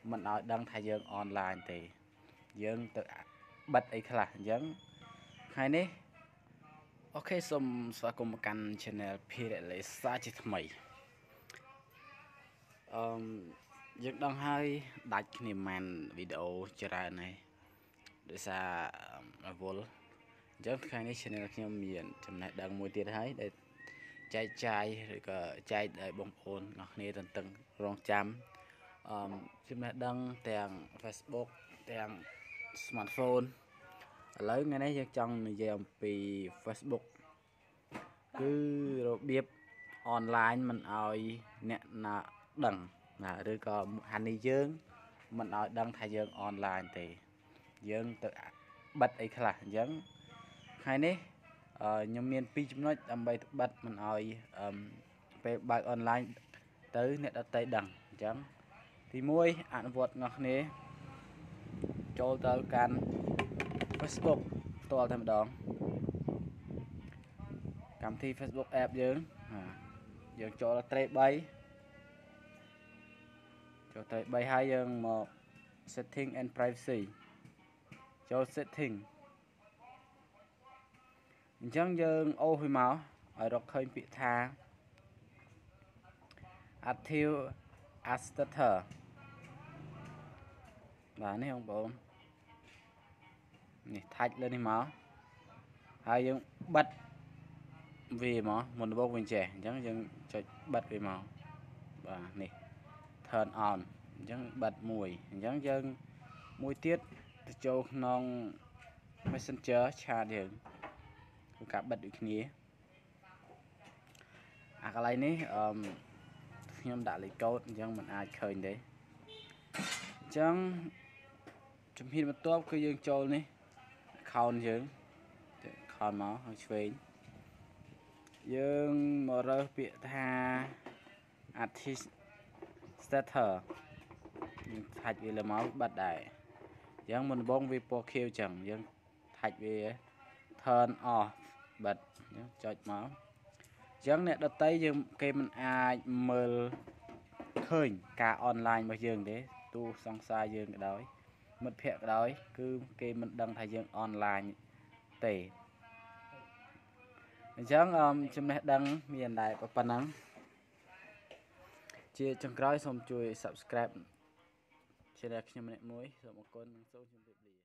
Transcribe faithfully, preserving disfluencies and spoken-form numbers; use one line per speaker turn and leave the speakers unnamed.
mình nói đăng thay dương online thì dương tự bật ấy khá dương hai ní ok xong xóa cùng một căn channel phía để lấy xa chỉ thầm mày dương đang hai đặt niềm màn video cho ra này để xa vô dương hai ní channel kia miền trong này đang mua tiền hay để chạy chạy rồi có chạy để bông ôn ngọc này từng từng rong chăm chúng ta đăng tiền Facebook tiền smartphone lấy ngay đấy trong này vềពី Facebook គឺរបៀប online មិនឲ្យអ្នកណាដឹងណាឬក៏ហានីយើងមិនឲ្យដឹងថាយើង online ទេយើងទៅបិទអីខ្លះអញ្ចឹងថ្ងៃនេះខ្ញុំមានពីរចំណុចដើម្បីបិទមិនឲ្យពេលបើក online ទៅអ្នកដទៃដឹងអញ្ចឹងទីមួយអនុវត្តអ្នកគ្នាចូលទៅកាន់ Facebook ផ្ទាល់តែម្ដងកម្មវិធី Facebook app យើងយើងចូលដល់ត្រេបីចូលត្រេបីហើយយើងមក setting and privacy ចូល setting អញ្ចឹងយើងអូសវាមកឲ្យរកឃើញពាក្យថា active status បាទនេះបងប្អូននេះថាច់លើនេះមកហើយយើងបិទវាមកមុនដំបូងវិញចេះអញ្ចឹងយើងចុចបិទវាមកបាទនេះ turn on អញ្ចឹងបិទមួយអញ្ចឹងយើងមួយទៀតទៅចូលក្នុង Messenger chat យើងគឺការបិទដូចគ្នាអាកន្លែងនេះអឺខ្ញុំដាក់លេខកូដអញ្ចឹងមិនអាចឃើញទេអញ្ចឹងជំហានបន្ទាប់គឺយើងចូលនេះ account យើង account មកខាងឆ្វេងយើងមករើសពាក្យថា artist status យើងថាច់វាលើមកបិទដែរអញ្ចឹងមុនដំបូងវាពណ៌ខៀវចឹងយើងថាច់វា turn off បិទអញ្ចឹងចុចមកអញ្ចឹងអ្នកដតីយើងគេមិនអាចមើលឃើញការ online របស់យើងទេទោះសង្សារយើងក៏ដោយមិត្តភ័ក្តិក៏ដោយគឺគេមិនដឹងថាយើង online ទេអញ្ចឹងចំណេះដឹងមានតែប៉ុណ្ណឹងជាចុងក្រោយសូមជួយ Subscribe channel ខ្ញុំម្នាក់មួយសូមអរគុណនិងសូមជម្រាបលា